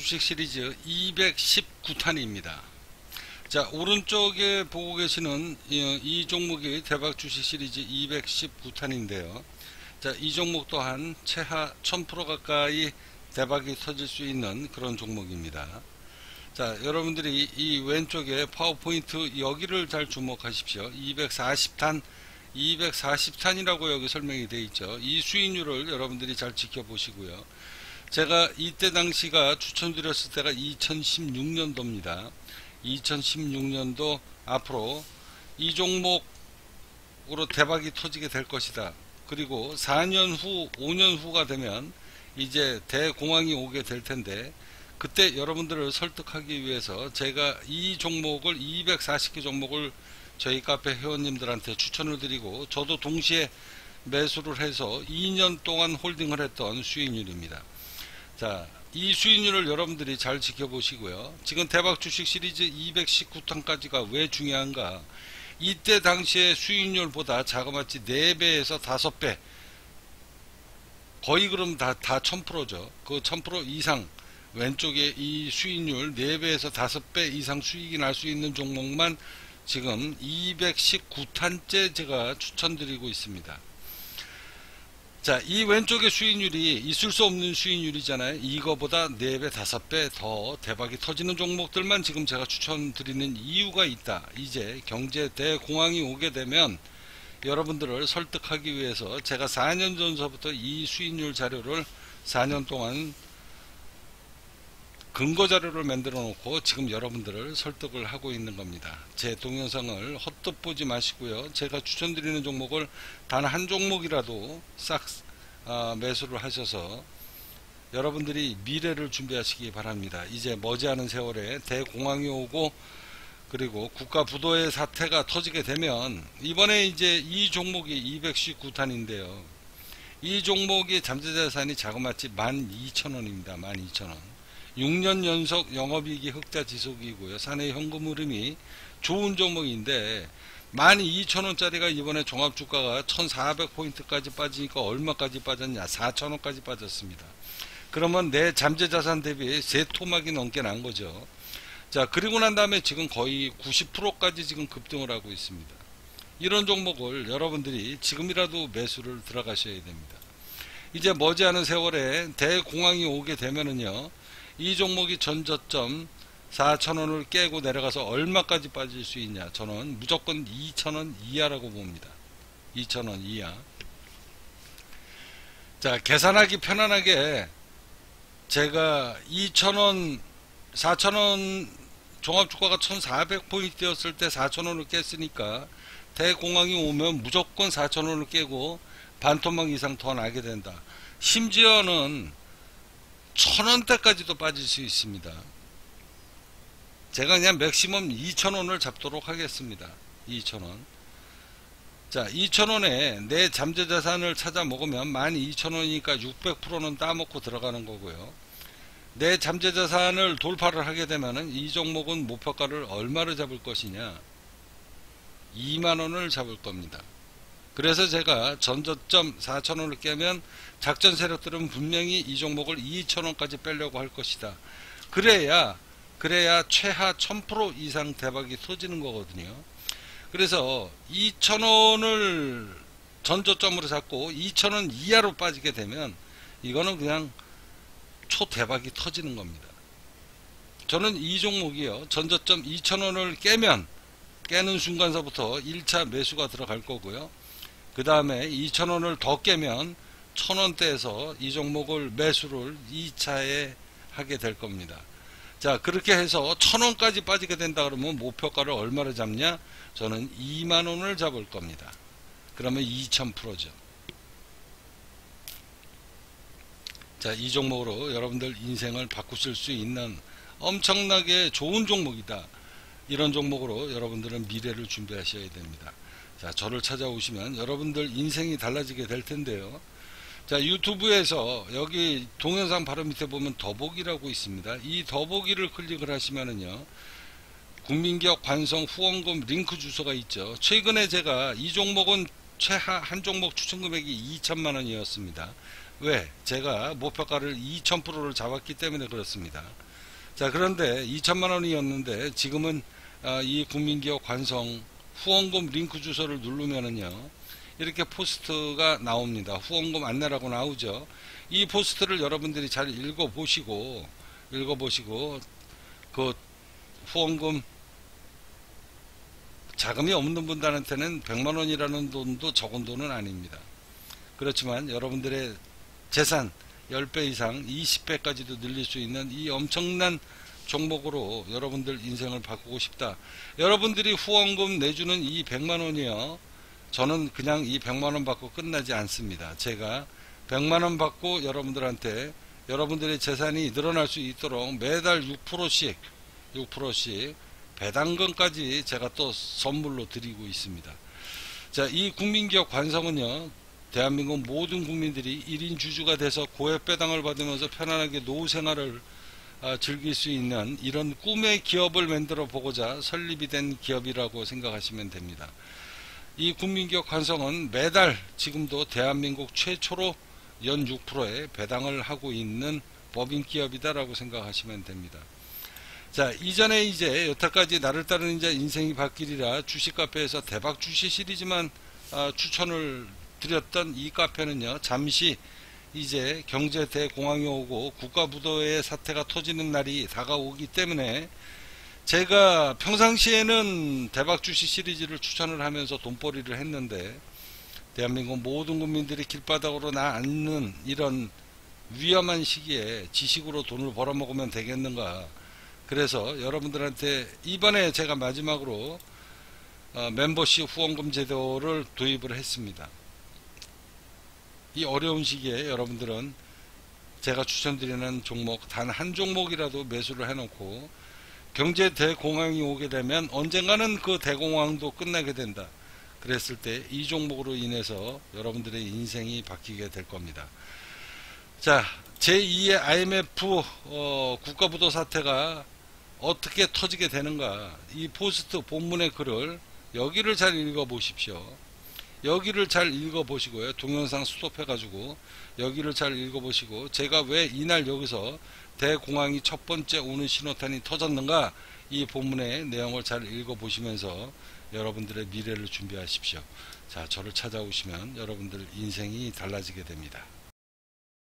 주식 시리즈 219탄입니다. 자, 오른쪽에 보고 계시는 이 종목이 대박 주식 시리즈 219탄인데요. 자, 이 종목 또한 최하 1000% 가까이 대박이 터질 수 있는 그런 종목입니다. 자, 여러분들이 이 왼쪽에 파워포인트 여기를 잘 주목하십시오. 240탄, 240탄이라고 여기 설명이 되어 있죠. 이 수익률을 여러분들이 잘 지켜보시고요. 제가 이때 당시가 추천드렸을 때가 2016년도입니다. 2016년도 앞으로 이 종목으로 대박이 터지게 될 것이다. 그리고 4년 후, 5년 후가 되면 이제 대공황이 오게 될 텐데, 그때 여러분들을 설득하기 위해서 제가 이 종목을 240개 종목을 저희 카페 회원님들한테 추천을 드리고, 저도 동시에 매수를 해서 2년 동안 홀딩을 했던 수익률입니다. 자, 이 수익률을 여러분들이 잘 지켜보시고요. 지금 대박 주식 시리즈 219탄까지가 왜 중요한가? 이때 당시의 수익률보다 자그마치 4배에서 5배, 거의 그럼 다 1000%죠. 그 1000% 이상, 왼쪽에 이 수익률 4배에서 5배 이상 수익이 날 수 있는 종목만 지금 219탄째 제가 추천드리고 있습니다. 자, 이 왼쪽의 수익률이 있을 수 없는 수익률이잖아요. 이거보다 4배, 5배 더 대박이 터지는 종목들만 지금 제가 추천드리는 이유가 있다. 이제 경제 대공황이 오게 되면 여러분들을 설득하기 위해서 제가 4년 전서부터 이 수익률 자료를 4년 동안 근거 자료를 만들어 놓고 지금 여러분들을 설득을 하고 있는 겁니다. 제 동영상을 헛헛 보지 마시고요. 제가 추천드리는 종목을 단 한 종목이라도 싹 매수를 하셔서 여러분들이 미래를 준비하시기 바랍니다. 이제 머지않은 세월에 대공황이 오고, 그리고 국가 부도의 사태가 터지게 되면, 이번에 이제 이 종목이 219탄인데요. 이 종목의 잠재자산이 자그마치 12,000원입니다. 12,000원. 6년 연속 영업이익이 흑자 지속이고요. 사내 현금 흐름이 좋은 종목인데, 12,000원짜리가 이번에 종합주가가 1,400포인트까지 빠지니까 얼마까지 빠졌냐? 4,000원까지 빠졌습니다. 그러면 내 잠재자산 대비 3토막이 넘게 난 거죠. 자, 그리고 난 다음에 지금 거의 90%까지 지금 급등을 하고 있습니다. 이런 종목을 여러분들이 지금이라도 매수를 들어가셔야 됩니다. 이제 머지않은 세월에 대공황이 오게 되면은요, 이 종목이 전저점 4,000원을 깨고 내려가서 얼마까지 빠질 수 있냐? 저는 무조건 2,000원 이하라고 봅니다. 2,000원 이하. 자, 계산하기 편안하게 제가 2,000원, 4,000원, 종합주가가 1,400포인트였을 때 4,000원을 깼으니까 대공황이 오면 무조건 4,000원을 깨고 반토막 이상 더 나게 된다. 심지어는 1,000원대까지도 빠질 수 있습니다. 제가 그냥 맥시멈 2,000원을 잡도록 하겠습니다. 2,000원. 자, 2,000원에 내 잠재자산을 찾아 먹으면 12,000원이니까 600%는 따먹고 들어가는 거고요. 내 잠재자산을 돌파를 하게 되면은 이 종목은 목표가를 얼마를 잡을 것이냐? 2만원을 잡을 겁니다. 그래서 제가 전저점 4,000원을 깨면 작전 세력들은 분명히 이 종목을 2,000원까지 빼려고 할 것이다. 그래야 최하 1000% 이상 대박이 터지는 거거든요. 그래서 2,000원을 전저점으로 잡고 2,000원 이하로 빠지게 되면 이거는 그냥 초대박이 터지는 겁니다. 저는 이 종목이요, 전저점 2,000원을 깨는 순간서부터 1차 매수가 들어갈 거고요. 그 다음에 2,000원을 더 깨면 1,000원대에서 이 종목을 매수를 2차에 하게 될 겁니다. 자, 그렇게 해서 1,000원까지 빠지게 된다 그러면 목표가를 얼마를 잡냐? 저는 2만원을 잡을 겁니다. 그러면 2000%죠. 자, 이 종목으로 여러분들 인생을 바꾸실 수 있는 엄청나게 좋은 종목이다. 이런 종목으로 여러분들은 미래를 준비하셔야 됩니다. 자, 저를 찾아오시면 여러분들 인생이 달라지게 될 텐데요. 자, 유튜브에서 여기 동영상 바로 밑에 보면 더보기라고 있습니다. 이 더보기를 클릭을 하시면은요, 국민기업 관성 후원금 링크 주소가 있죠. 최근에 제가 이 종목은 최하 한 종목 추천 금액이 2천만원이었습니다. 왜? 제가 목표가를 2000%를 잡았기 때문에 그렇습니다. 자, 그런데 2천만 원이었는데 지금은 이 국민기업 관성 후원금 링크 주소를 누르면은요, 이렇게 포스트가 나옵니다. 후원금 안내라고 나오죠. 이 포스트를 여러분들이 잘 읽어보시고 그 후원금 자금이 없는 분들한테는 100만원이라는 돈도 적은 돈은 아닙니다. 그렇지만 여러분들의 재산 10배 이상 20배까지도 늘릴 수 있는 이 엄청난 종목으로 여러분들 인생을 바꾸고 싶다. 여러분들이 후원금 내주는 이 100만원이요, 저는 그냥 이 100만원 받고 끝나지 않습니다. 제가 100만원 받고 여러분들한테 여러분들의 재산이 늘어날 수 있도록 매달 6%씩 배당금까지 제가 또 선물로 드리고 있습니다. 자, 이 국민기업 관성은요, 대한민국 모든 국민들이 1인 주주가 돼서 고액 배당을 받으면서 편안하게 노후 생활을 즐길 수 있는 이런 꿈의 기업을 만들어 보고자 설립이 된 기업이라고 생각하시면 됩니다. 이 국민기업 관성은 매달 지금도 대한민국 최초로 연 6%의 배당을 하고 있는 법인 기업이다라고 생각하시면 됩니다. 자, 이전에 이제 여태까지 나를 따르는 자 인생이 바뀌리라 주식 카페에서 대박 주식 시리즈만 추천을 드렸던 이 카페는요, 잠시 이제 경제 대공황이 오고 국가부도의 사태가 터지는 날이 다가오기 때문에 제가 평상시에는 대박 주식 시리즈를 추천을 하면서 돈벌이를 했는데, 대한민국 모든 국민들이 길바닥으로 나앉는 이런 위험한 시기에 지식으로 돈을 벌어먹으면 되겠는가. 그래서 여러분들한테 이번에 제가 마지막으로 멤버십 후원금 제도를 도입을 했습니다. 이 어려운 시기에 여러분들은 제가 추천드리는 종목 단 한 종목이라도 매수를 해놓고 경제 대공황이 오게 되면 언젠가는 그 대공황도 끝나게 된다. 그랬을 때 이 종목으로 인해서 여러분들의 인생이 바뀌게 될 겁니다. 자, 제2의 IMF 국가부도 사태가 어떻게 터지게 되는가, 이 포스트 본문의 글을 여기를 잘 읽어보십시오. 여기를 잘 읽어보시고요. 동영상 스톱해가지고 여기를 잘 읽어보시고, 제가 왜 이날 여기서 대공황이 첫 번째 오는 신호탄이 터졌는가, 이 본문의 내용을 잘 읽어보시면서 여러분들의 미래를 준비하십시오. 자, 저를 찾아오시면 여러분들 인생이 달라지게 됩니다.